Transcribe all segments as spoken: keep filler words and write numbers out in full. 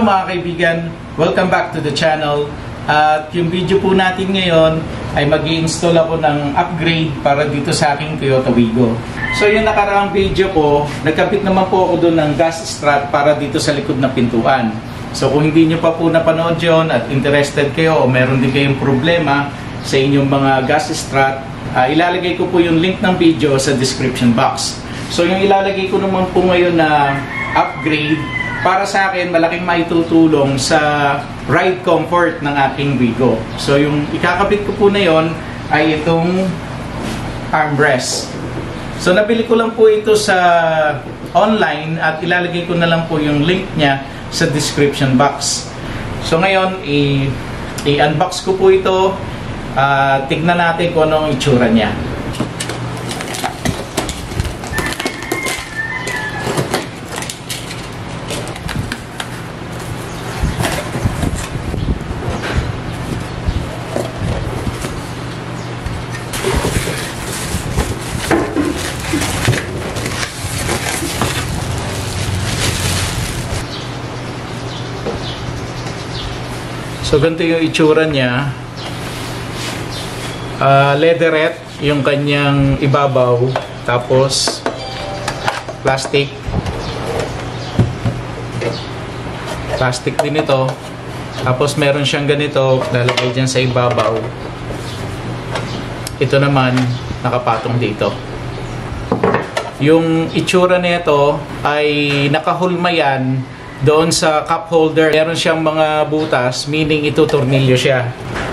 Hello mga kaibigan, welcome back to the channel. At yung video po natin ngayon ay mag-i-install ako ng upgrade para dito sa aking Toyota Wigo. So yung nakaraang video ko, nagkabit naman po ako doon ng gas strut para dito sa likod ng pintuan. So kung hindi nyo pa po napanood yun at interested kayo o meron din kayong problema sa inyong mga gas strut, uh, ilalagay ko po yung link ng video sa description box. So yung ilalagay ko naman po ngayon na upgrade, para sa akin, malaking maitutulong sa ride comfort ng aking Wigo. So, yung ikakabit ko po na yon ay itong armrest. So, nabili ko lang po ito sa online at ilalagay ko na lang po yung link niya sa description box. So, ngayon, i-unbox ko po ito. Uh, tignan natin kung anong itsura niya. So, ganito yung itsura niya. Uh, leatherette yung kanyang ibabaw. Tapos, plastic. Plastic din ito. Tapos, meron siyang ganito. Lalagay dyan sa ibabaw. Ito naman, nakapatong dito. Yung itsura nito ay nakahulma yan doon sa cup holder. Meron siyang mga butas, meaning itutornilyo siya.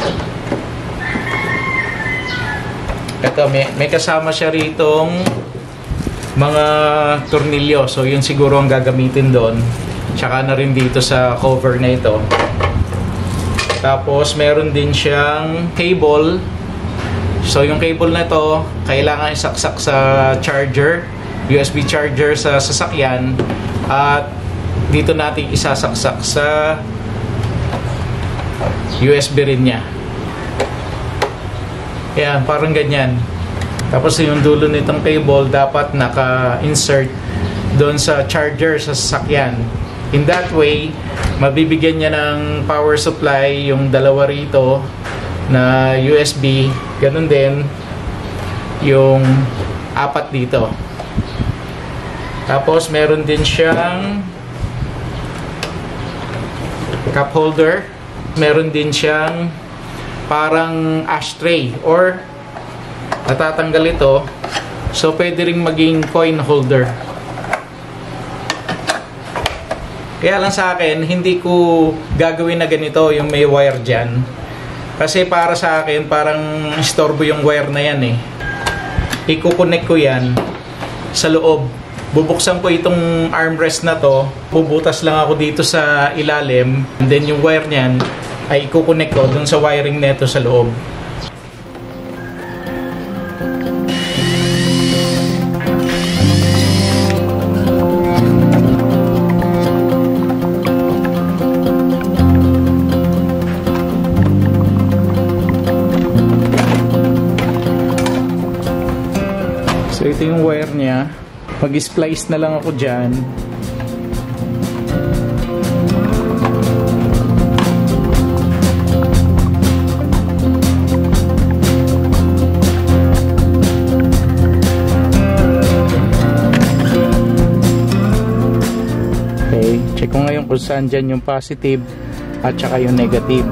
Ito, may, may kasama siya ritong mga tornilyo. So, yun siguro ang gagamitin doon. Tsaka na rin dito sa cover na ito. Tapos, meron din siyang cable. So, yung cable na ito, kailangan isaksak sa charger, U S B charger sa sasakyan. At dito natin isasaksak sa U S B rin niya. Yan, parang ganyan. Tapos yung dulo nitong cable dapat naka-insert doon sa charger sa sasakyan. In that way, mabibigyan niya ng power supply yung dalawa rito na U S B. Ganun din yung apat dito. Tapos meron din siyang cup holder. Meron din siyang parang ashtray or natatanggal ito. So, pwede rin maging coin holder. Kaya lang sa akin, hindi ko gagawin na ganito yung may wire dyan. Kasi para sa akin, parang istorbo yung wire na yan eh. Iko-connect ko yan sa loob. Bubuksan ko itong armrest na to, bubutas lang ako dito sa ilalim, and then yung wire niyan ay i-connect ko dun sa wiring neto sa loob. So ito yung wire niya. Mag-splice na lang ako dyan. Okay, check ko ngayon kung saan dyan yung positive at saka yung negative.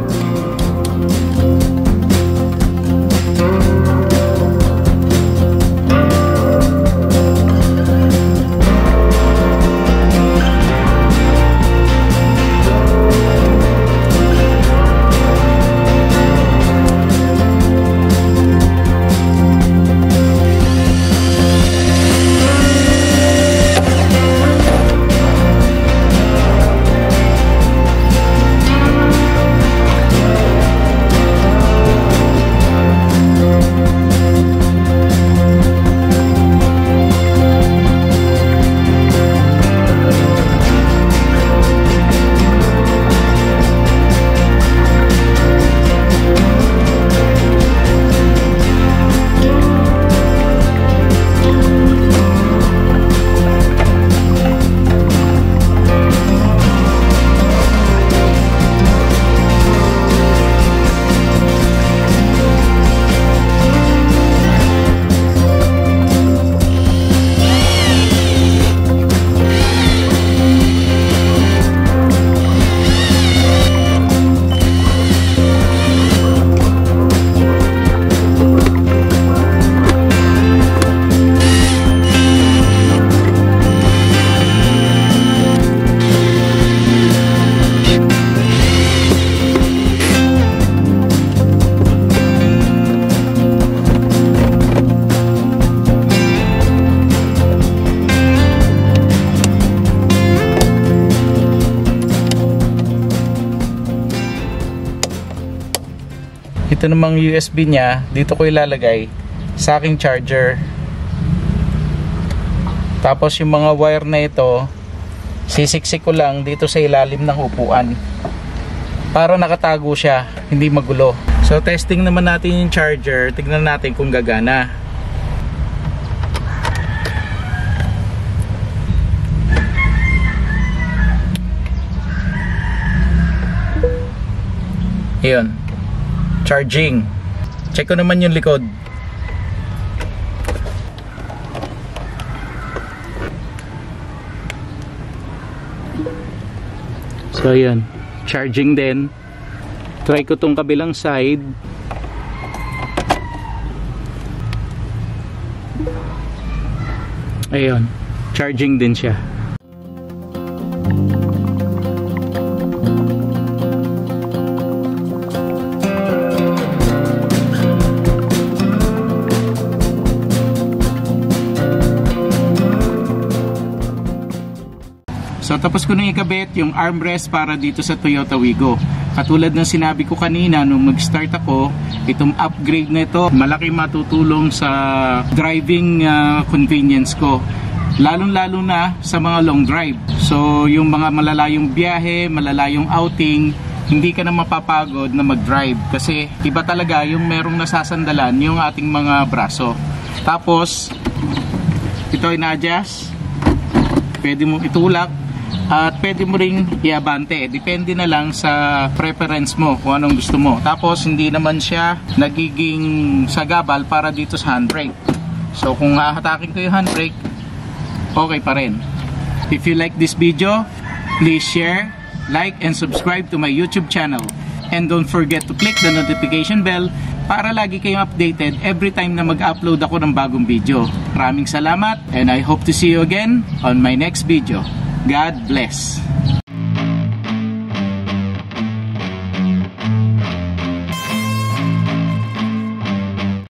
Ito namang U S B niya, dito ko ilalagay sa aking charger. Tapos yung mga wire na ito, sisiksik ko lang dito sa ilalim ng upuan para nakatago siya, hindi magulo. So testing naman natin yung charger, tignan natin kung gagana. Ayun, charging. Check ko naman yung likod. So ayun, charging din. Try ko tong kabilang side. Ayun, charging din siya. So tapos ko na ikabit yung armrest para dito sa Toyota Wigo. Katulad ng sinabi ko kanina nung mag-start ako, itong upgrade na ito, malaki matutulong sa driving uh, convenience ko. Lalong-lalo na sa mga long drive. So yung mga malalayong biyahe, malalayong outing, hindi ka na mapapagod na mag-drive. Kasi iba talaga yung merong nasasandalan yung ating mga braso. Tapos, ito ay na-adjust. Pwede mo itulak. At pwede mo ring iabante. Depende na lang sa preference mo kung anong gusto mo. Tapos hindi naman siya nagiging sagabal para dito sa handbrake. So kung hahatakin ko yung handbrake, okay pa rin. If you like this video, please share, like, and subscribe to my YouTube channel. And don't forget to click the notification bell para lagi kayong updated every time na mag-upload ako ng bagong video. Maraming salamat and I hope to see you again on my next video. God bless.